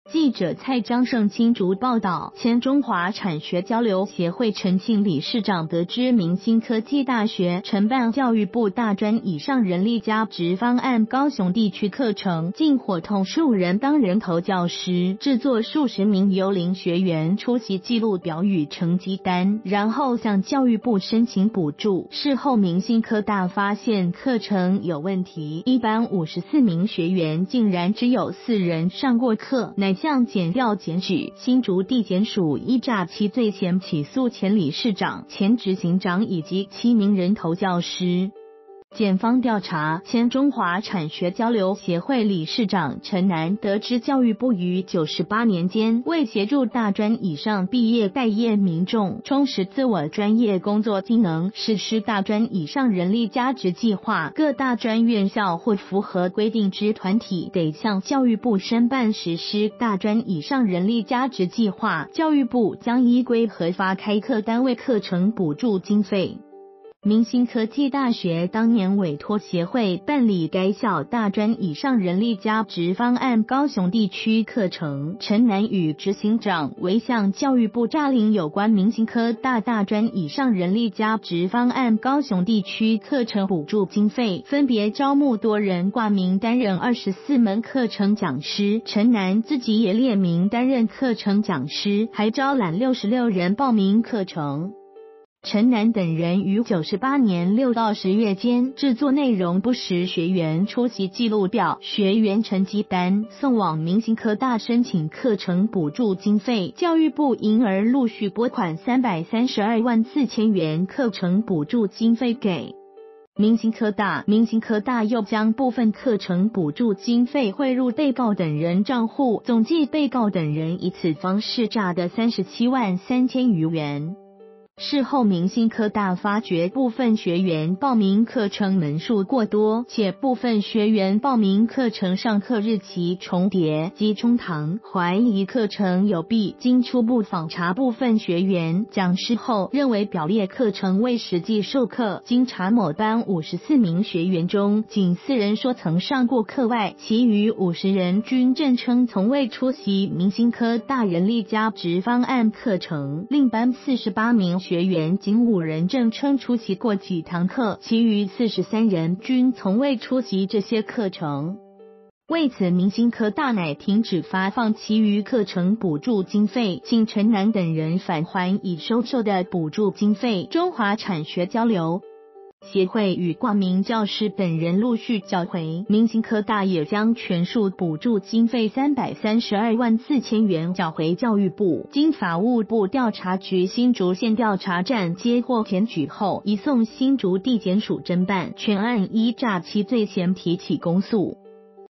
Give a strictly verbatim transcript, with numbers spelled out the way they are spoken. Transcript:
记者蔡张胜新竹报道，前中华产学交流协会陈庆理事长得知明新科技大学承办教育部大专以上人力加值方案高雄地区课程，竟伙同数人当人头教师，制作数十名幽灵学员出席记录表与成绩单，然后向教育部申请补助。事后明新科大发现课程有问题，一班五十四名学员竟然只有四人上过课，乃向检调检举。新竹地检署依诈欺罪嫌起诉前理事长、前执行长以及七名人头教师。检方调查，前中华产学交流协会理事长陈南得知教育部于九十八年间为协助大专以上毕业待业民众充实自我专业工作技能，实施大专以上人力加值计划，各大专院校或符合规定之团体得向教育部申办实施大专以上人力加值计划，教育部将依规核发开课单位课程补助经费。明新科技大学当年委托协会办理该校大专以上人力加值方案高雄地区课程，陈南与执行长为向教育部诈领有关明新科大大专以上人力加值方案高雄地区课程补助经费，分别招募多人挂名担任二十四门课程讲师，陈南自己也列名担任课程讲师，还招揽六十六人报名课程。陈南等人于九十八年六到十月间制作内容不实学员出席记录表、学员成绩单，送往明新科大申请课程补助经费，教育部因而陆续拨款三百三十二万四千元课程补助经费给明新科大，明新科大又将部分课程补助经费汇入被告等人账户，总计被告等人以此方式诈得三十七万三千余元。事后明新科大发觉部分学员报名课程门数过多，且部分学员报名课程上课日期重叠及中堂，怀疑课程有弊。经初步访查部分学员讲师后，认为表列课程未实际授课。经查某班五十四名学员中，仅四人说曾上过课外，其余五十人均证称从未出席明新科大人力加值方案课程。另班四十八名学员仅五人证称出席过几堂课，其余四十三人均从未出席这些课程。为此，明新科大乃停止发放其余课程补助经费，请陈南等人返还已收受的补助经费。中华产学交流协会与挂名教师等人陆续缴回，明新科大也将全数补助经费三百三十二万四千元缴回教育部。经法务部调查局新竹县调查站接获检举后，移送新竹地检署侦办，全案依诈欺罪嫌提起公诉。